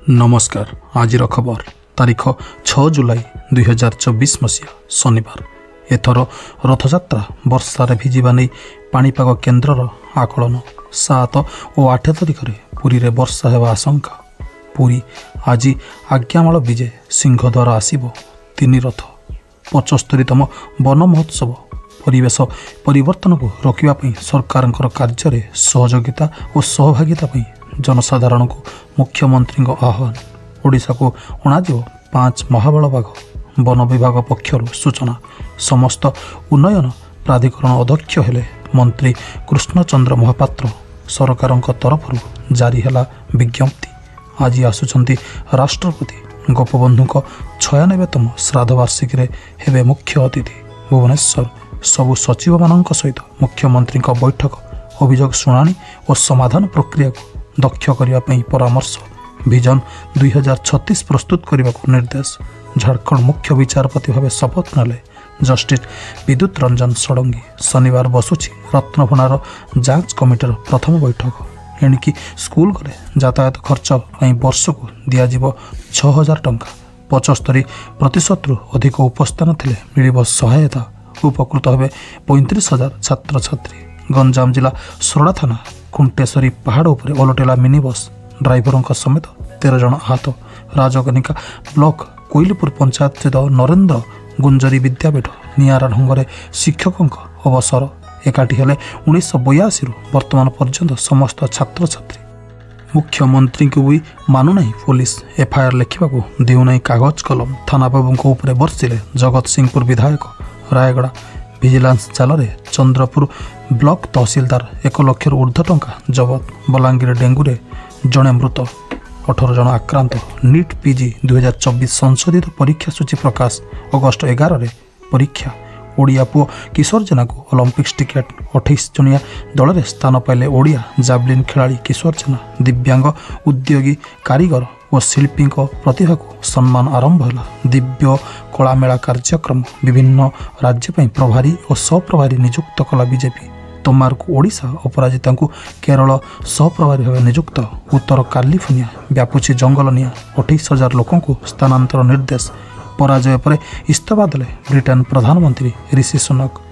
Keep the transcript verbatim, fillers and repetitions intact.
नमस्कार। आज खबर तारीख छह जुलाई दुई हजार चौबीस मसीहा शनिवार। एथर रथयात्रा वर्षार भिजिबा नहीं पाणीपाग केन्द्रर आकलन। सात और आठ तारिख में पुरी रे वर्षा हेबा आशंका। पुरी आज आज्ञामाल विजे सिंहद्वार आसिब तीन रथ। पचस्तरीतम वन महोत्सव परिवेश परिवर्तन को रोकने सरकार कार्य सहयोगिता और सहभागिता जनसाधारण को मुख्यमंत्री आह्वान। ओडिशा को अणाजिब पांच महाबल बाघ वन विभाग पक्षर सूचना। समस्त उन्नयन प्राधिकरण अध्यक्ष हेले मंत्री कृष्णचंद्र महापात्र। सरकार तरफ जारी है विज्ञप्ति। आज आसुचंती राष्ट्रपति गोपबंधु छयानबेतम श्राद्ध वार्षिकी हेबे मुख्य अतिथि। भुवनेश्वर सबु सचिव मान सहित मुख्यमंत्री बैठक अभियोग शुणाणी और समाधान प्रक्रिया को दक्ष करने परामर्श। विजन दुई हजार छत्तीस प्रस्तुत करने को निर्देश। झारखंड मुख्य विचारपति भाव शपथ नेले जस्टिस विद्युत रंजन षडंगी। शनिवार बसुची रत्नभण्डार जांच कमिटर प्रथम बैठक। एणिकी स्कूल गले यातायात खर्च वर्ष को दिज्व छह हजार टंका। पचस्तरी प्रतिशत रु अधिक उपस्थान थिले मिलिब सहायता। उपकृत हे पैंतीस हजार छात्र छात्री। गंजाम जिला सोरडा थाना खुंटेश्वरी पहाड़ उपर ओलटेला मिनी बस। ड्राइवर समेत तेरह जन आहत। राजकनिका ब्लॉक कोइलपुर पंचायत स्थित नरेंद्र गुंजरी विद्यापीठ निआरा ढंग शिक्षकों अवसर। एकाठी हेले उन्नीस बयासी वर्तमान पर्यंत समस्त छात्र छात्री। मुख्यमंत्री को भी मानुना पुलिस एफआईआर लिखा देउना कागज कलम। थाना बाबू उपर बर्षिले जगत सिंहपुर विधायक। रायगड़ा विजिलेंस जाल चंद्रपुर ब्लॉक तहसीलदार एक लक्ष ऊर्ध्व टंका जबत। बलांगीर डेंगूरे जड़े मृत अठर जन आक्रांत। नीट पीजी दुई हजार चौबीस संशोधित परीक्षा सूची प्रकाश। अगस्ट एगार रे परीक्षा। ओडिया पुओ किशोर जेना को ओलंपिक्स टिकेट। अठाईस जनिया दल में स्थान पाइले ओडिया जावलिन खिलाड़ी किशोर जेना। दिव्यांग उद्योगी कारीगर और शिल्पी प्रतिभा को सम्मान आरंभ है। दिव्य कला मेला कार्यक्रम विभिन्न राज्य प्रभारी और सहप्रभारी नियुक्त कला बीजेपी। तोमार को ओडिशा अपराजिता को केरल सहप्रभारी भाव नियुक्त। उत्तर कालिफोर्निया व्यापुची जंगल निया। अठाईस हजार लोकों को स्थानांतर निर्देश। पराजय पर इस्तफा देले ब्रिटेन प्रधानमंत्री ऋषि सुनक।